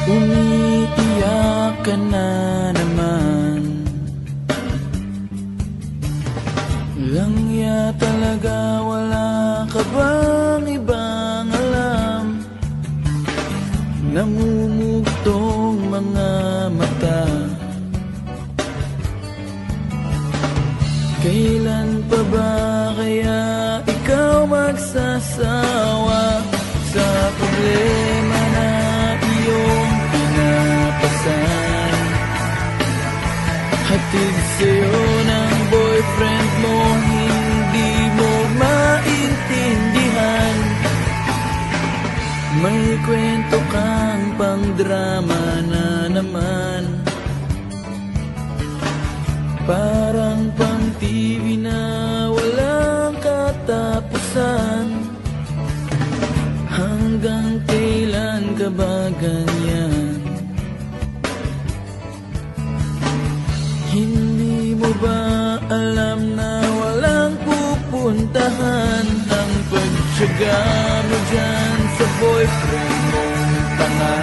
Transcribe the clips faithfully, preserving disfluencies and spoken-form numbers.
Umiiyak ka na naman. Langya talaga, wala ka bang ibang alam? Namumugtong mga mata. Kailan pa ba kaya ikaw magsasawa sa problema na iyong pinapasan? Hatid sa'yo ng boyfriend mo, hindi mo maintindihan. May kwento kang pang-drama na naman, parang pang-T V na walang katapusan. Hanggang kailan ka ba ganyan? Hindi mo ba alam na walang pupuntahan ang pagtyaga mo dyan sa boyfriend mong tanga,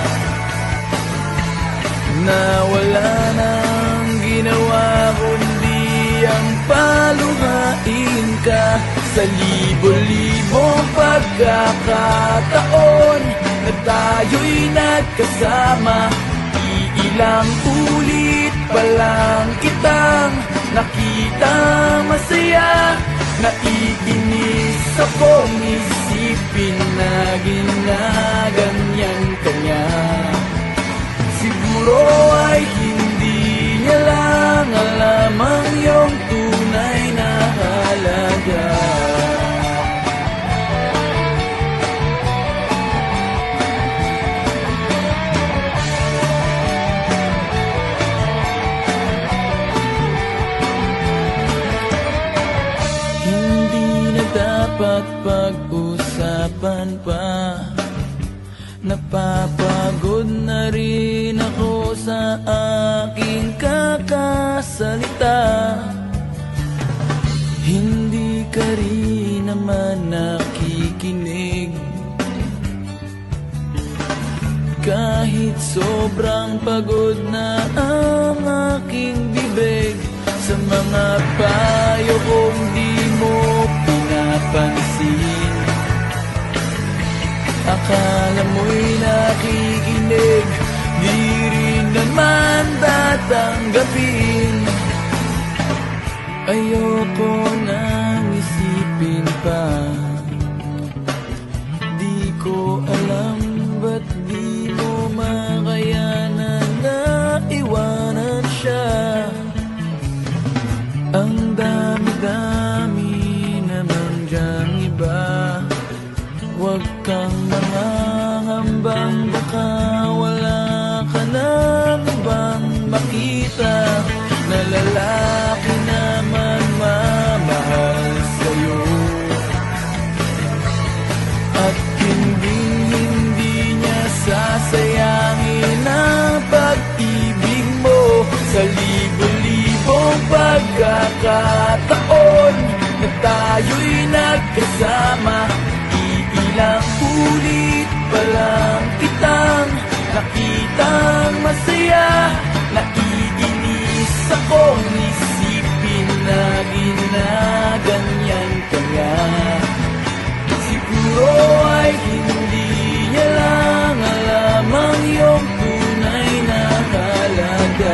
na wala nang ginawa kundi ang paluhain ka sa libo-libong pagkakataon na tayo'y nagkasama. Iilang ulit pa lang kitang nakitang masaya. Naiinis akong isipin na ginaganyan ka niya. Siguro ay hindi niya lang alam ang iyong tunay na halaga. Hindi na dapat pag-usapan pa. Napapagod na rin ako sa aking kakasalita. Hindi ka rin naman nakikinig, kahit sobrang pagod na ang aking bibig. Sa mga payo kong di mo pinapansin, akala mo'y nakikinig, di rin naman tatanggapin. Ayoko nang isipin pa, di ko alam ba't di mo makayanan na iwanan siya. Ang dami-dami naman dyang iba, huwag kang mangangambang baka wala ka nang ibang makita na lalaki naman mamahal sa'yo. At hindi-hindi niya sasayangin ang pag-ibig mo sa libo-libong pagkakataon na tayo'y nagkasama. Ilang ulit pa lang kitang nakitang masaya. Naiinis akong isipin na ginaganyan ka nga. Siguro ay hindi niya lang alam ang iyong tunay na halaga.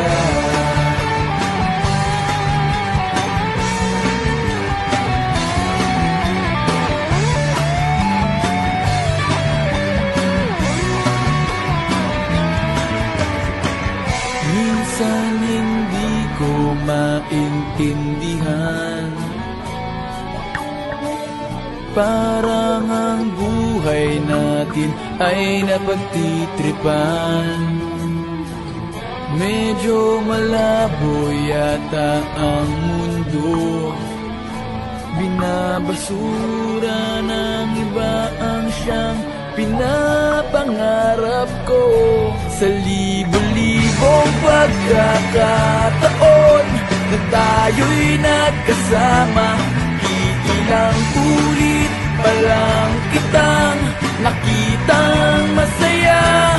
Minsan hindi ko maintindihan, parang ang buhay natin ay napagtitripan. Medyo malabo yata ang mundo, binabasura ng iba ang siyang pinapangarap ko. Sa libo-libong pagkakataon na tayo'y nagkasama, iilang ulit pa lang kitang nakitang masaya.